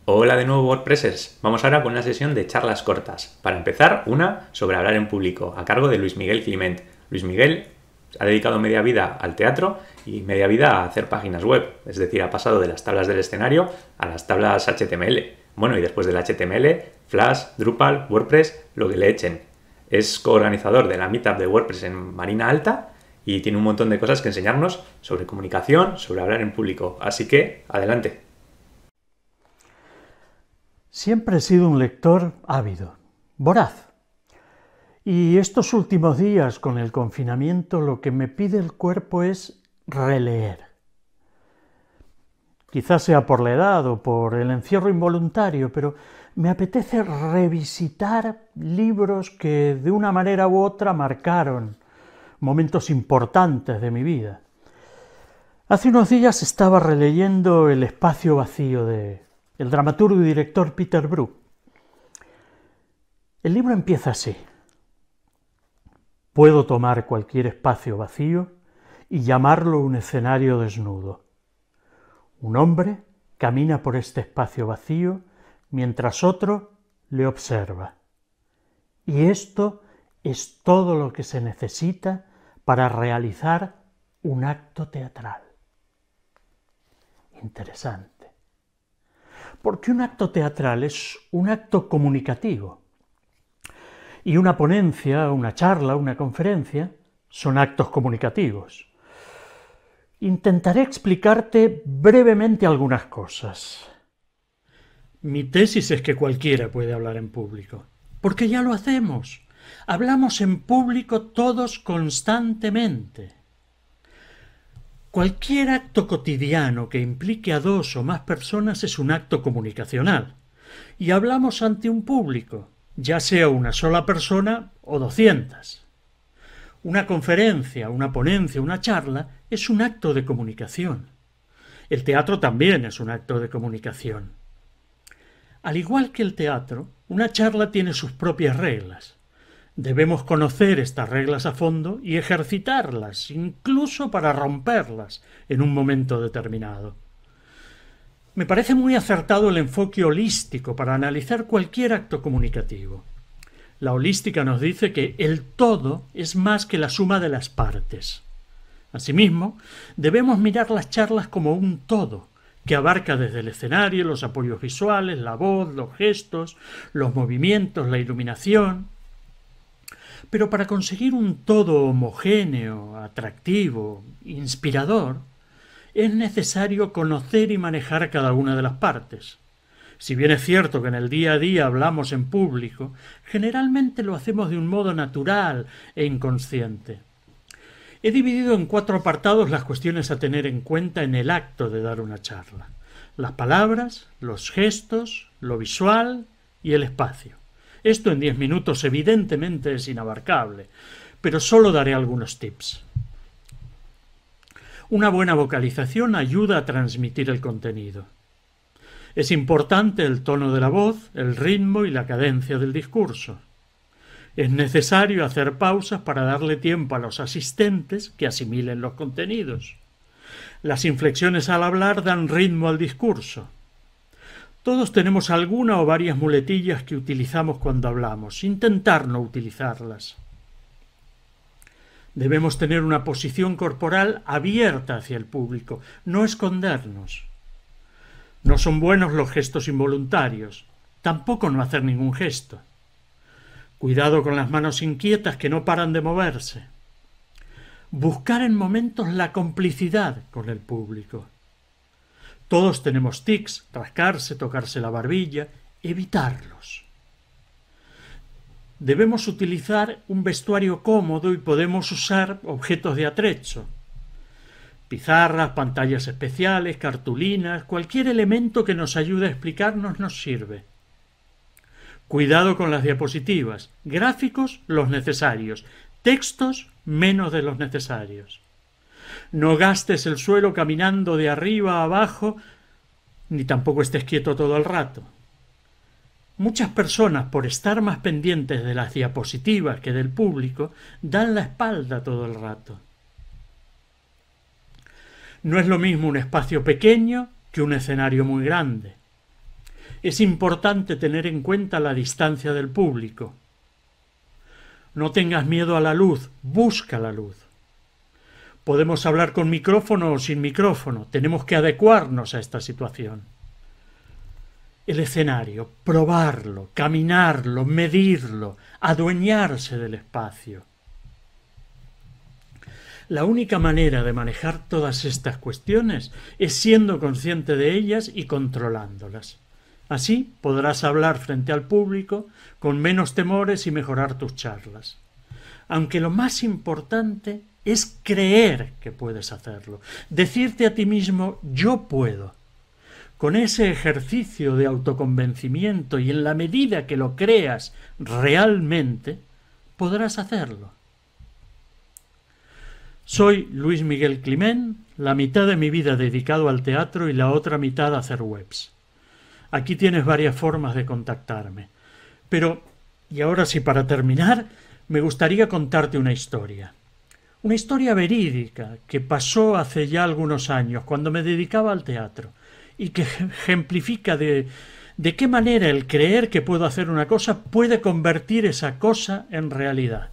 Hola de nuevo WordPressers, vamos ahora con una sesión de charlas cortas. Para empezar, una sobre hablar en público, a cargo de Luis Miguel Climent. Luis Miguel ha dedicado media vida al teatro y media vida a hacer páginas web, es decir, ha pasado de las tablas del escenario a las tablas HTML. Bueno, y después del HTML, Flash, Drupal, WordPress, lo que le echen. Es coorganizador de la Meetup de WordPress en Marina Alta y tiene un montón de cosas que enseñarnos sobre comunicación, sobre hablar en público. Así que, adelante. Siempre he sido un lector ávido, voraz. Y estos últimos días con el confinamiento lo que me pide el cuerpo es releer. Quizás sea por la edad o por el encierro involuntario, pero me apetece revisitar libros que de una manera u otra marcaron momentos importantes de mi vida. Hace unos días estaba releyendo El espacio vacío de el dramaturgo y director Peter Brook. El libro empieza así: puedo tomar cualquier espacio vacío y llamarlo un escenario desnudo. Un hombre camina por este espacio vacío mientras otro le observa. Y esto es todo lo que se necesita para realizar un acto teatral. Interesante. Porque un acto teatral es un acto comunicativo. Y una ponencia, una charla, una conferencia son actos comunicativos. Intentaré explicarte brevemente algunas cosas. Mi tesis es que cualquiera puede hablar en público, porque ya lo hacemos. Hablamos en público todos constantemente. Cualquier acto cotidiano que implique a dos o más personas es un acto comunicacional. Y hablamos ante un público, ya sea una sola persona o 200. Una conferencia, una ponencia, una charla es un acto de comunicación. El teatro también es un acto de comunicación. Al igual que el teatro, una charla tiene sus propias reglas. Debemos conocer estas reglas a fondo y ejercitarlas, incluso para romperlas en un momento determinado. Me parece muy acertado el enfoque holístico para analizar cualquier acto comunicativo. La holística nos dice que el todo es más que la suma de las partes. Asimismo, debemos mirar las charlas como un todo, que abarca desde el escenario, los apoyos visuales, la voz, los gestos, los movimientos, la iluminación. Pero para conseguir un todo homogéneo, atractivo, inspirador, es necesario conocer y manejar cada una de las partes. Si bien es cierto que en el día a día hablamos en público, generalmente lo hacemos de un modo natural e inconsciente. He dividido en 4 apartados las cuestiones a tener en cuenta en el acto de dar una charla: las palabras, los gestos, lo visual y el espacio. Esto en 10 minutos evidentemente es inabarcable, pero solo daré algunos tips. Una buena vocalización ayuda a transmitir el contenido. Es importante el tono de la voz, el ritmo y la cadencia del discurso. Es necesario hacer pausas para darle tiempo a los asistentes que asimilen los contenidos. Las inflexiones al hablar dan ritmo al discurso. Todos tenemos alguna o varias muletillas que utilizamos cuando hablamos. Intentar no utilizarlas. Debemos tener una posición corporal abierta hacia el público, no escondernos. No son buenos los gestos involuntarios, tampoco no hacer ningún gesto. Cuidado con las manos inquietas que no paran de moverse. Buscar en momentos la complicidad con el público. Todos tenemos tics: rascarse, tocarse la barbilla, evitarlos. Debemos utilizar un vestuario cómodo y podemos usar objetos de atrecho. Pizarras, pantallas especiales, cartulinas, cualquier elemento que nos ayude a explicarnos nos sirve. Cuidado con las diapositivas, gráficos los necesarios, textos menos de los necesarios. No gastes el suelo caminando de arriba a abajo, ni tampoco estés quieto todo el rato. Muchas personas, por estar más pendientes de las diapositivas que del público, dan la espalda todo el rato. No es lo mismo un espacio pequeño que un escenario muy grande. es importante tener en cuenta la distancia del público. No tengas miedo a la luz, busca la luz. Podemos hablar con micrófono o sin micrófono, tenemos que adecuarnos a esta situación. El escenario, probarlo, caminarlo, medirlo, adueñarse del espacio. La única manera de manejar todas estas cuestiones es siendo consciente de ellas y controlándolas. Así podrás hablar frente al público con menos temores y mejorar tus charlas. Aunque lo más importante es creer que puedes hacerlo, decirte a ti mismo yo puedo. Con ese ejercicio de autoconvencimiento y en la medida que lo creas realmente, podrás hacerlo. Soy Luis Miguel Climent, la mitad de mi vida dedicado al teatro y la otra mitad a hacer webs. Aquí tienes varias formas de contactarme. Pero, y ahora sí para terminar, me gustaría contarte una historia. Una historia verídica que pasó hace ya algunos años, cuando me dedicaba al teatro, y que ejemplifica de qué manera el creer que puedo hacer una cosa puede convertir esa cosa en realidad.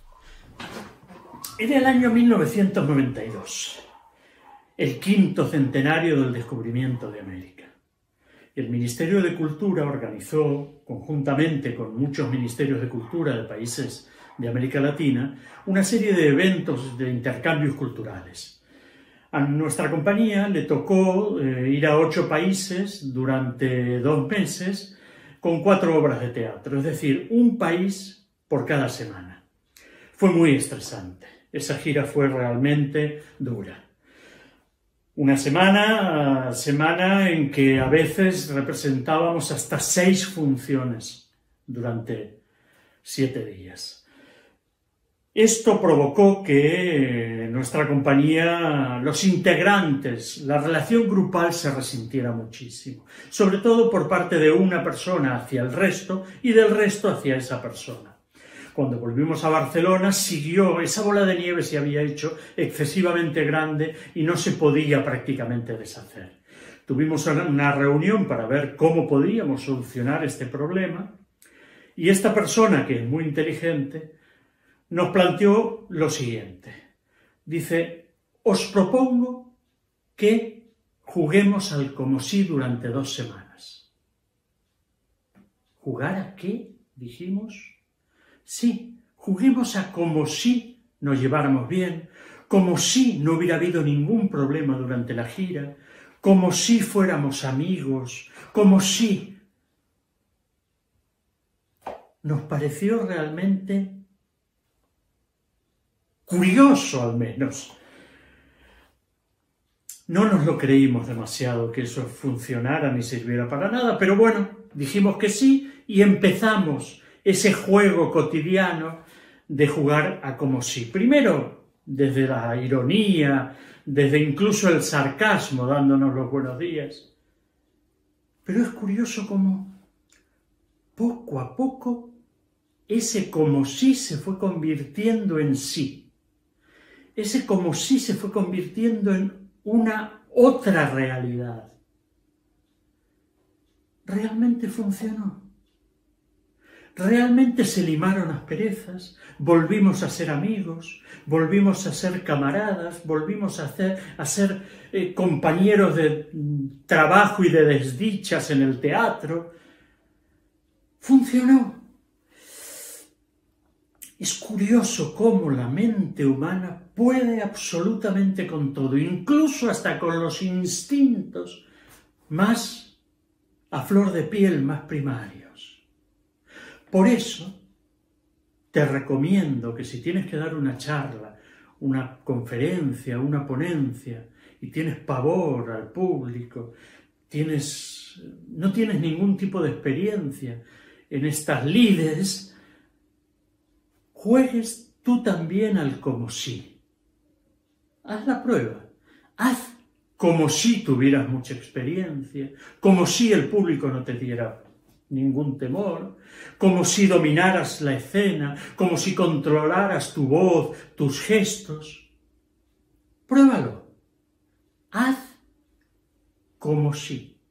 Era el año 1992, el 5º centenario del descubrimiento de América. El Ministerio de Cultura organizó, conjuntamente con muchos ministerios de cultura de países de América Latina, una serie de eventos de intercambios culturales. A nuestra compañía le tocó ir a 8 países durante 2 meses con 4 obras de teatro, es decir, un país por cada semana. Fue muy estresante. Esa gira fue realmente dura. Una semana en que a veces representábamos hasta 6 funciones durante 7 días. Esto provocó que nuestra compañía, los integrantes, la relación grupal se resintiera muchísimo, sobre todo por parte de una persona hacia el resto y del resto hacia esa persona. Cuando volvimos a Barcelona, esa bola de nieve se había hecho excesivamente grande y no se podía prácticamente deshacer. Tuvimos una reunión para ver cómo podíamos solucionar este problema y esta persona, que es muy inteligente, nos planteó lo siguiente. Dice, os propongo que juguemos al como si durante 2 semanas. ¿Jugar a qué? Dijimos. Sí, juguemos a como si nos lleváramos bien, como si no hubiera habido ningún problema durante la gira, como si fuéramos amigos, como si. Nos pareció realmente curioso, al menos. No nos lo creímos demasiado que eso funcionara ni sirviera para nada, pero bueno, dijimos que sí y empezamos ese juego cotidiano de jugar a como si. Primero, desde la ironía, desde incluso el sarcasmo, dándonos los buenos días. Pero es curioso cómo, poco a poco, ese como si se fue convirtiendo en sí. Ese como si se fue convirtiendo en una otra realidad. Realmente funcionó. Realmente se limaron asperezas, volvimos a ser amigos, volvimos a ser camaradas, volvimos a ser compañeros de trabajo y de desdichas en el teatro. Funcionó. Es curioso cómo la mente humana puede absolutamente con todo, incluso hasta con los instintos más a flor de piel, más primarios. Por eso te recomiendo que si tienes que dar una charla, una conferencia, una ponencia, y tienes pavor al público, no tienes ningún tipo de experiencia en estas lides, juegues tú también al como si. Haz la prueba. Haz como si tuvieras mucha experiencia, como si el público no te diera ningún temor, como si dominaras la escena, como si controlaras tu voz, tus gestos. Pruébalo. Haz como si.